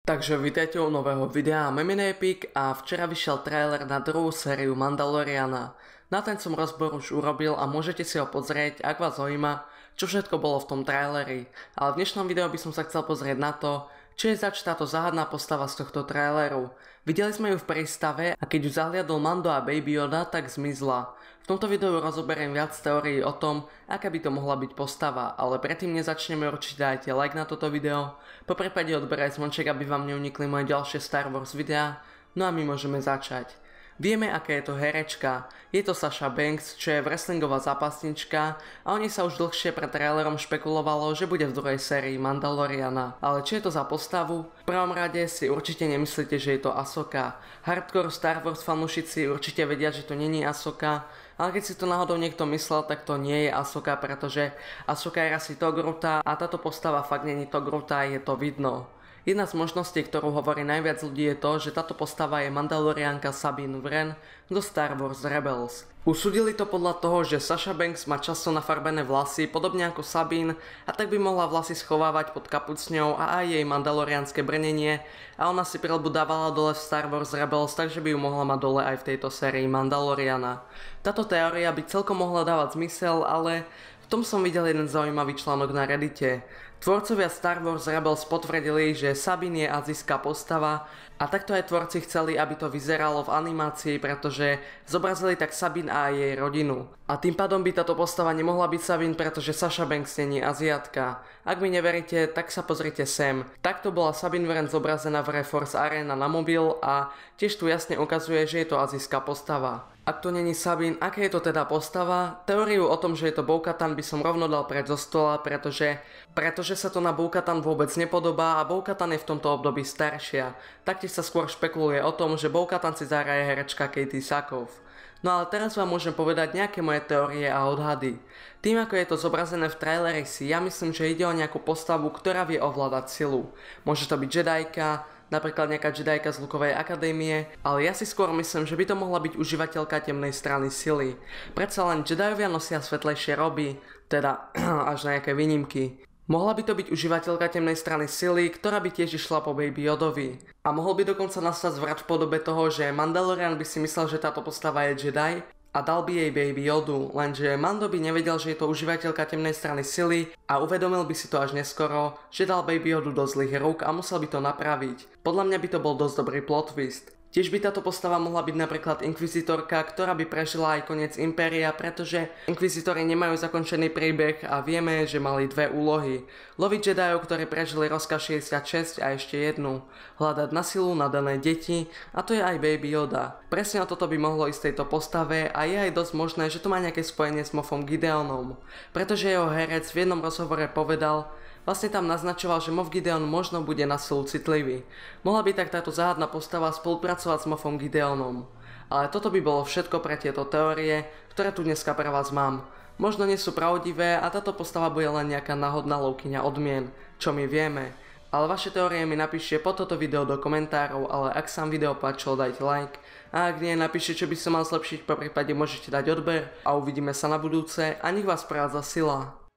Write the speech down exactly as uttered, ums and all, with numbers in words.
Takže vítajte u nového videa Memino Epic a včera vyšiel trailer na druhú sériu Mandaloriana. Na ten som rozbor už urobil a môžete si ho pozrieť, ak vás zaujíma, čo všetko bolo v tom traileri. Ale v dnešnom videu by som sa chcel pozrieť na to, čo je zač táto záhadná postava z tohto traileru. Videli sme ju v prístave a keď ju zahliadol Mando a Baby Yoda, tak zmizla. V tomto videu rozoberiem viac teórií o tom, aká by to mohla byť postava, ale predtým nezačneme, určite dajte like na toto video, po prípade odberaj zvonček, aby vám neunikli moje ďalšie Star Wars videá, no a my môžeme začať. Vieme, aká je to herečka. Je to Sasha Banks, čo je wrestlingová zápasnička a o nej sa už dlhšie pred trailerom špekulovalo, že bude v druhej sérii Mandaloriana. Ale čo je to za postavu? V prvom rade si určite nemyslíte, že je to Ahsoka. Hardcore Star Wars fanúšici určite vedia, že to není Ahsoka, ale keď si to náhodou niekto myslel, tak to nie je Ahsoka, pretože Ahsoka je asi Togruta a táto postava fakt není Togruta, je to vidno. Jedna z možností, ktorú hovorí najviac ľudí, je to, že táto postava je Mandalorianka Sabine Wren do Star Wars Rebels. Usúdili to podľa toho, že Sasha Banks má často nafarbené vlasy, podobne ako Sabine, a tak by mohla vlasy schovávať pod kapucňou a aj jej mandalorianske brnenie a ona si prilbu dávala dole v Star Wars Rebels, takže by ju mohla mať dole aj v tejto sérii Mandaloriana. Táto teória by celkom mohla dávať zmysel, ale v tom som videl jeden zaujímavý článok na Reddite. Tvorcovia Star Wars Rebels potvrdili, že Sabine je azijská postava a takto aj tvorci chceli, aby to vyzeralo v animácii, pretože zobrazili tak Sabine a jej rodinu. A tým pádom by táto postava nemohla byť Sabine, pretože Sasha Banks nie je Aziatka. Ak mi neveríte, tak sa pozrite sem. Takto bola Sabine Wren zobrazená v Reforce Arena na mobil a tiež tu jasne ukazuje, že je to azijská postava. Ak to není Sabine, aké je to teda postava? Teóriu o tom, že je to Bo-Katan, by som rovno dal preč zo stola, pretože, pretože sa to na Bo-Katan vôbec nepodobá a Bo-Katan je v tomto období staršia. Taktiež sa skôr špekuluje o tom, že Bo-Katan si zahraje herečka Katee Sackhoff. No ale teraz vám môžem povedať nejaké moje teórie a odhady. Tým ako je to zobrazené v traileri si, ja myslím, že ide o nejakú postavu, ktorá vie ovládať silu. Môže to byť Jedajka, napríklad nejaká Jedajka z Lukovej akadémie, ale ja si skôr myslím, že by to mohla byť užívateľka temnej strany sily. Predsa len Jedajovia nosia svetlejšie roby, teda až na nejaké výnimky. Mohla by to byť užívateľka temnej strany sily, ktorá by tiež išla po Baby Yodovi. A mohol by dokonca nastať zvrat v podobe toho, že Mandalorian by si myslel, že táto postava je Jedi a dal by jej Baby Yodu, lenže Mando by nevedel, že je to užívateľka temnej strany sily a uvedomil by si to až neskoro, že dal Baby Yodu do zlých rúk a musel by to napraviť. Podľa mňa by to bol dosť dobrý plot twist. Tiež by táto postava mohla byť napríklad inkvizitorka, ktorá by prežila aj koniec Impéria, pretože inkvizitori nemajú zakončený príbeh a vieme, že mali dve úlohy. Loviť Jedajov, ktorí prežili rozkaz šesťdesiatšesť a ešte jednu. Hľadať na silu nadané deti a to je aj Baby Yoda. Presne o toto by mohlo ísť tejto postave a je aj dosť možné, že to má nejaké spojenie s Moffom Gideonom. Pretože jeho herec v jednom rozhovore povedal, vlastne tam naznačoval, že Moff Gideon možno bude na silu citlivý. Mohla by tak táto záhadná postava spolupracovať s Moffom Gideonom. Ale toto by bolo všetko pre tieto teórie, ktoré tu dneska pre vás mám. Možno nie sú pravdivé a táto postava bude len nejaká náhodná lovkyňa odmien, čo my vieme. Ale vaše teórie mi napíšte pod toto video do komentárov, ale ak sa vám video páčilo, dajte like. A ak nie, napíšte, čo by som mal zlepšiť, po prípade môžete dať odber a uvidíme sa na budúce a nech vás prevádza sila.